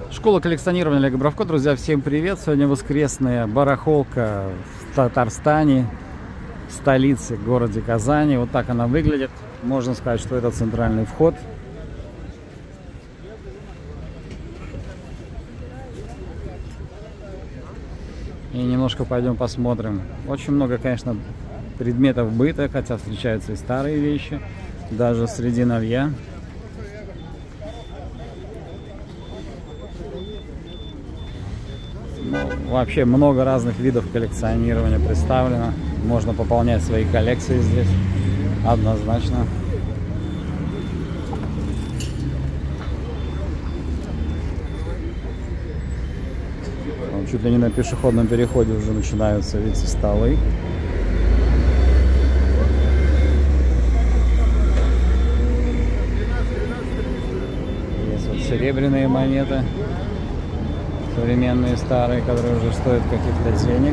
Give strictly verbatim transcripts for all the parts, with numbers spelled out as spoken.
Школа коллекционирования Олега Бравко. Друзья, всем привет! Сегодня воскресная барахолка в Татарстане, в столице, городе Казани. Вот так она выглядит. Можно сказать, что это центральный вход. И немножко пойдем посмотрим. Очень много, конечно, предметов быта, хотя встречаются и старые вещи, даже среди новья. Ну, вообще много разных видов коллекционирования представлено. Можно пополнять свои коллекции здесь однозначно. Чуть ли не на пешеходном переходе уже начинаются, видите, столы. Есть вот серебряные монеты, современные, старые, которые уже стоят каких-то денег.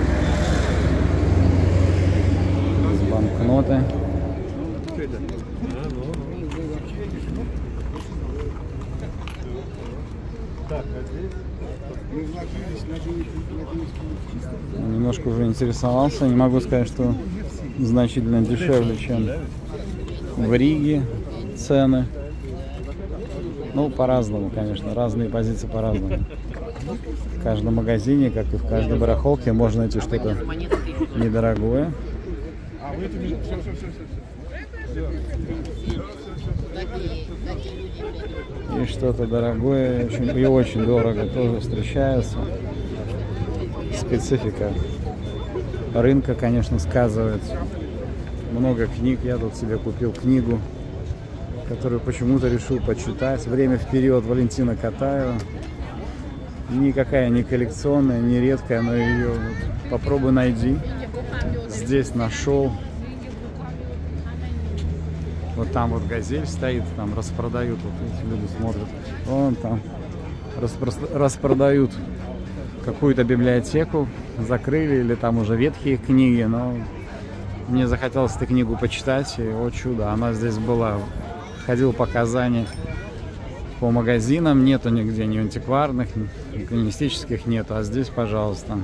Есть банкноты. Немножко уже интересовался, не могу сказать, что значительно дешевле, чем в Риге цены. Ну, по-разному, конечно, разные позиции по-разному. В каждом магазине, как и в каждой барахолке, можно найти что-то недорогое. И что-то дорогое и очень дорого тоже встречается. Специфика рынка, конечно, сказывается. Много книг. Я тут себе купил книгу, которую почему-то решил почитать. «Время вперед» Валентина Катаева. Никакая не коллекционная, не редкая, но ее вот попробуй найди. Здесь нашел. Вот там вот «Газель» стоит, там распродают, вот эти люди смотрят, вон там распро распродают какую-то библиотеку, закрыли, или там уже ветхие книги, но мне захотелось эту книгу почитать, и, о чудо, она здесь была. Ходил по Казани, по магазинам, нету нигде ни антикварных, ни коммунистических нету, а здесь, пожалуйста.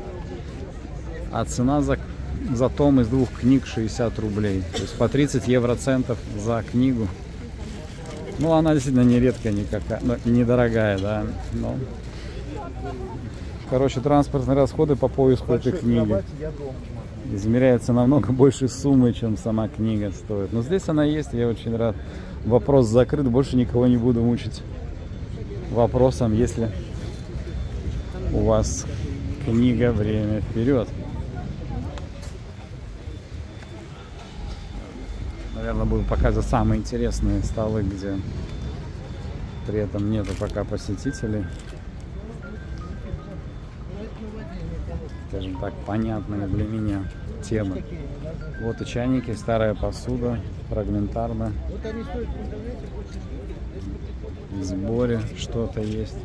А цена за за том из двух книг шестьдесят рублей, то есть по тридцать евроцентов за книгу. Ну, она действительно не редкая, никакая, недорогая, да, но... Короче, транспортные расходы по поиску этой книги измеряются намного больше суммы, чем сама книга стоит. Но здесь она есть, я очень рад. Вопрос закрыт, больше никого не буду мучить вопросом, если у вас книга «Время вперед». Наверное, будем показывать самые интересные столы, где при этом нету пока посетителей. Скажем так, понятные для меня темы. Вот и чайники, старая посуда, фрагментарно. В сборе что-то есть.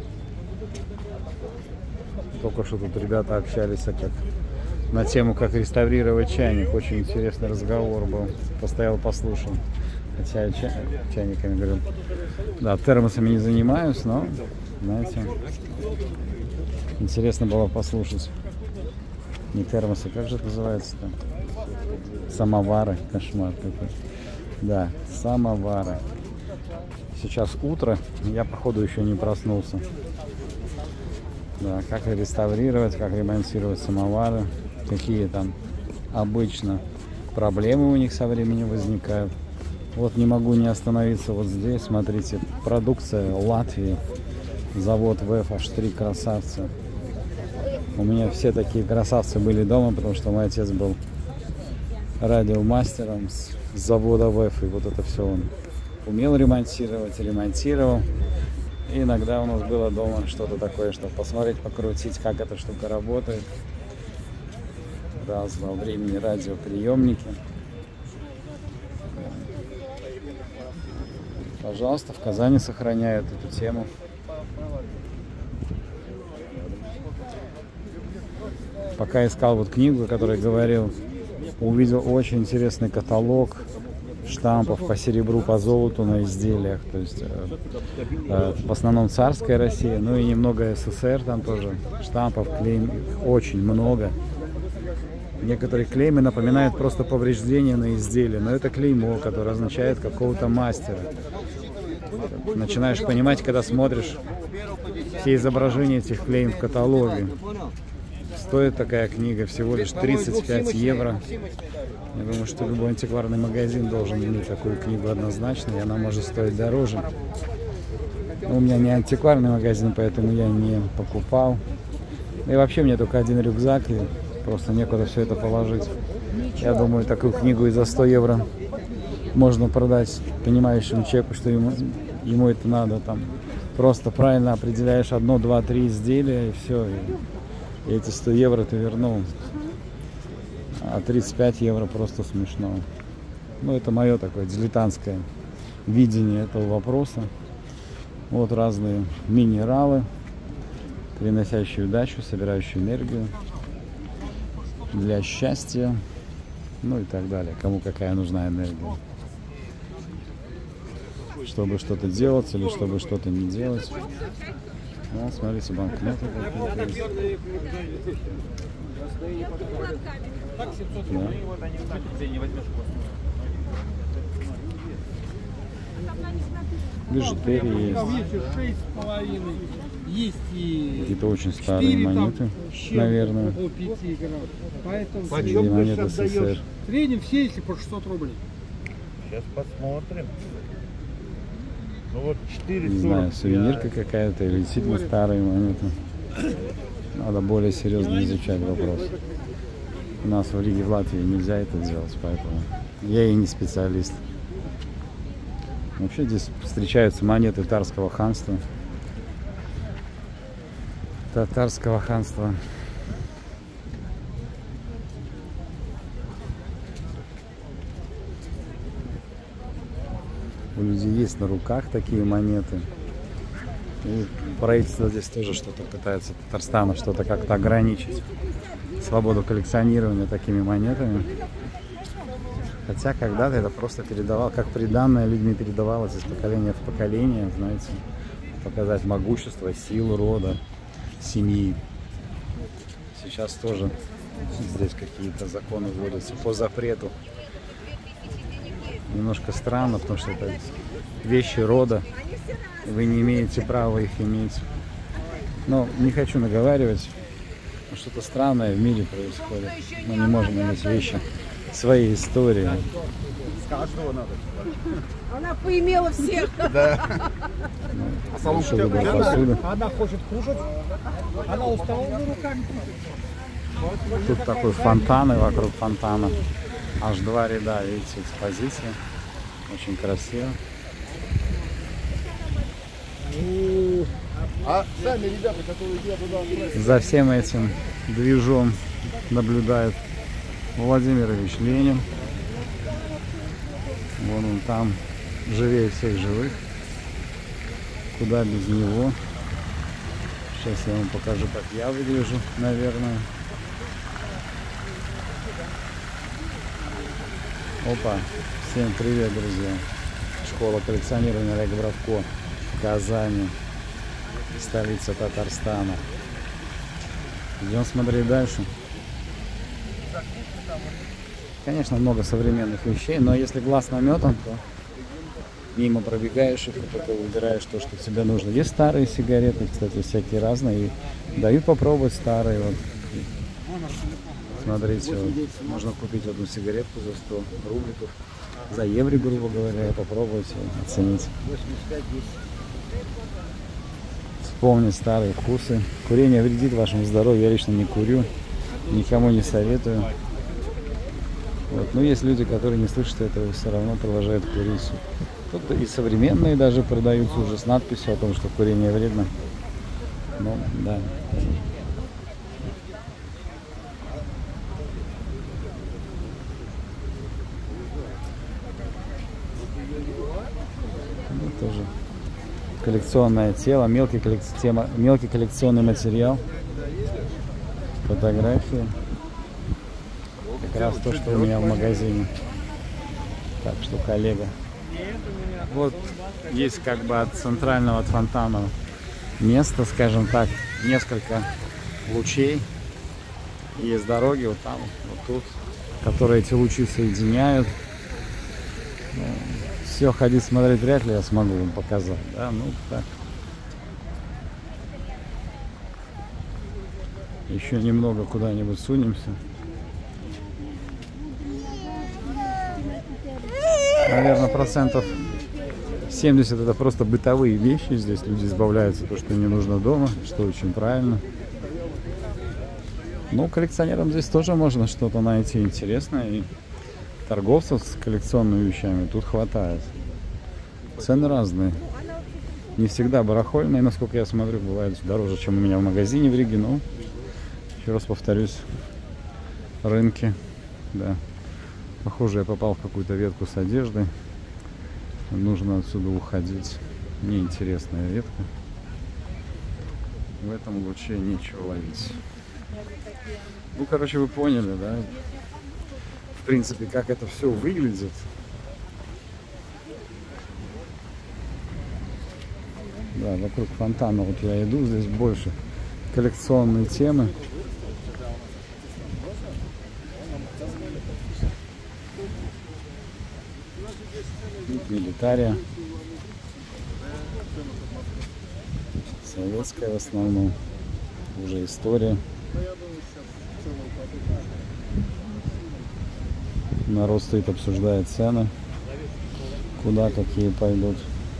Только что тут ребята общались, а как на тему, как реставрировать чайник. Очень интересный разговор был. Постоял, послушал. Хотя я чай, чайниками говорю. Да, термосами не занимаюсь, но, знаете, интересно было послушать. Не термосы, как же это называется-то? Самовары. Кошмар какой. Да, самовары. Сейчас утро, я, походу, еще не проснулся. Да, как реставрировать, как ремонтировать самовары. Какие там обычно проблемы у них со временем возникают. Вот не могу не остановиться вот здесь. Смотрите, продукция Латвии. Завод ВЭФ, аж три красавца. У меня все такие красавцы были дома, потому что мой отец был радиомастером с завода ВЭФ. И вот это все он умел ремонтировать, ремонтировал. И иногда у нас было дома что-то такое, чтобы посмотреть, покрутить, как эта штука работает. Разного времени радиоприемники. Пожалуйста, в Казани сохраняют эту тему. Пока искал вот книгу, о которой говорил, увидел очень интересный каталог штампов по серебру, по золоту на изделиях. То есть э, э, в основном царская Россия, ну и немного СССР там тоже. Штампов, клейм, очень много. Некоторые клеймы напоминают просто повреждения на изделии, но это клеймо, которое означает какого-то мастера. Начинаешь понимать, когда смотришь все изображения этих клейм в каталоге. Стоит такая книга всего лишь тридцать пять евро. Я думаю, что любой антикварный магазин должен иметь такую книгу однозначно, и она может стоить дороже. Но у меня не антикварный магазин, поэтому я не покупал. И вообще мне только один рюкзак, и просто некуда все это положить. Я думаю, такую книгу и за сто евро можно продать понимающему человеку, что ему, ему это надо. Там просто правильно определяешь одно, два, три изделия, и все. И, и эти сто евро ты вернул. А тридцать пять евро просто смешно. Ну, это мое такое дилетантское видение этого вопроса. Вот разные минералы, приносящие удачу, собирающие энергию для счастья, ну и так далее. Кому какая нужна энергия. Чтобы что-то делать или чтобы что-то не делать. Вот, смотрите, банкноты какие-то есть. Да. Бижутерии есть. Какие-то очень старые монеты, наверное. Среди монет СССР. В среднем все, если по шестьсот рублей. Сейчас посмотрим. Ну вот четыре сорок. Не знаю, сувенирка какая-то или действительно старые монеты. Надо более серьезно изучать вопрос. У нас в Риге, в Латвии нельзя это делать, поэтому я и не специалист. Вообще здесь встречаются монеты Татарского ханства. Татарского ханства. У людей есть на руках такие монеты. И правительство здесь тоже что-то пытается, Татарстана, что-то как-то ограничить. Свободу коллекционирования такими монетами. Хотя когда-то это просто передавал, как приданное людьми передавалось из поколения в поколение, знаете, показать могущество, силу рода, семьи. Сейчас тоже здесь какие-то законы вводятся по запрету. Немножко странно, потому что это вещи рода, вы не имеете права их иметь. Но не хочу наговаривать. Что-то странное в мире происходит. Мы не можем иметь вещи своей истории. С каждого надо. Она поимела всех. Да. Хороший выбор посуды. Она хочет кушать, она устала руками кушать. Тут такой фонтан, и вокруг фонтана аж два ряда, видите, экспозиции. Очень красиво. А сами ребята, которые идут туда, За всем этим движом наблюдает Владимир Ильич Ленин. Вон он там, живее всех живых. Куда без него. Сейчас я вам покажу, как я выгляжу, наверное. Опа, всем привет, друзья. Школа коллекционирования Олега Бровко в Казани, столица Татарстана. Идем смотреть дальше. Конечно, много современных вещей, но если глаз наметан, то мимо пробегаешь их, и только выбираешь то, что тебе нужно. Есть старые сигареты, кстати, всякие разные, и дают попробовать старые. Вот. Смотрите, вот, можно купить одну сигаретку за сто рубликов, за евро, грубо говоря, и попробовать, оценить. Вспомнить старые вкусы. Курение вредит вашему здоровью, я лично не курю, никому не советую. Вот. Но есть люди, которые не слышат этого, все равно продолжают курить. Тут и современные даже продаются уже с надписью о том, что курение вредно. Ну, да. Ну, тоже коллекционное тело, мелкий, коллекци... тема... мелкий коллекционный материал, фотографии. Как раз то, что у меня в магазине. Так что, коллега, вот есть как бы от центрального, от фонтана место, скажем так, несколько лучей. Есть дороги вот там, вот тут, которые эти лучи соединяют. Все ходить смотреть вряд ли я смогу вам показать, да, ну так. Еще немного куда-нибудь сунемся. Наверное, процентов семьдесят это просто бытовые вещи. Здесь люди избавляются от того, что им не нужно дома, что очень правильно. Но коллекционерам здесь тоже можно что-то найти интересное. И торговцев с коллекционными вещами тут хватает. Цены разные. Не всегда барахольные, насколько я смотрю, бывает дороже, чем у меня в магазине в Риге. Но, еще раз повторюсь, рынки, да. Похоже, я попал в какую-то ветку с одеждой. Нужно отсюда уходить. Неинтересная ветка. В этом луче нечего ловить. Ну, короче, вы поняли, да? В принципе, как это все выглядит. Да, вокруг фонтана вот я иду. Здесь больше коллекционные темы. Милитария. Советская в основном. Уже история. Народ стоит, обсуждает цены. Куда какие пойдут.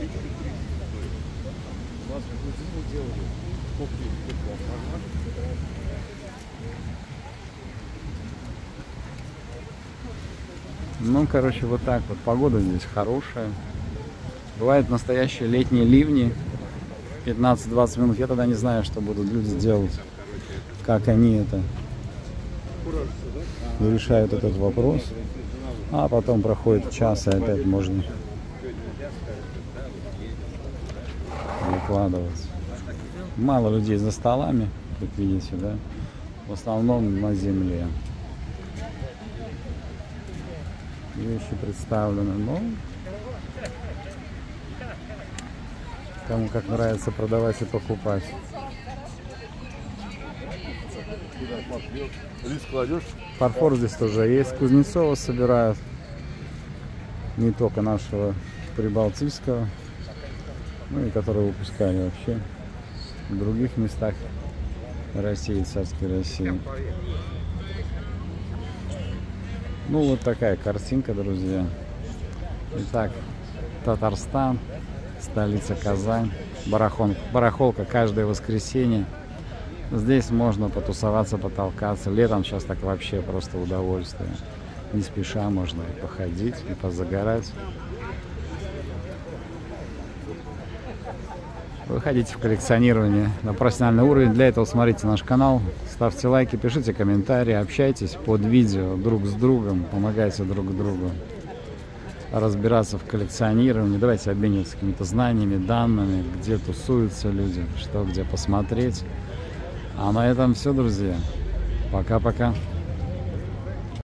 Ну, короче, вот так вот. Погода здесь хорошая. Бывают настоящие летние ливни. пятнадцать-двадцать минут. Я тогда не знаю, что будут люди делать. Как они это решают этот вопрос. А потом проходит час, и опять можно выкладывать. Мало людей за столами, как видите, да. В основном на земле. Вещи представлены, но кому как нравится продавать и покупать. Рис кладешь? Фарфор здесь тоже есть. Кузнецова собирают. Не только нашего прибалтийского, ну и которые выпускали вообще в других местах России, царской России. Ну вот такая картинка, друзья. Итак, Татарстан, столица Казань, барахон, барахолка каждое воскресенье. Здесь можно потусоваться, потолкаться. Летом сейчас так вообще просто удовольствие. Не спеша можно и походить, и позагорать. Выходите в коллекционирование на профессиональный уровень. Для этого смотрите наш канал, ставьте лайки, пишите комментарии, общайтесь под видео друг с другом, помогайте друг другу разбираться в коллекционировании. Давайте обмениваться какими-то знаниями, данными, где тусуются люди, что где посмотреть. А на этом все, друзья. Пока-пока.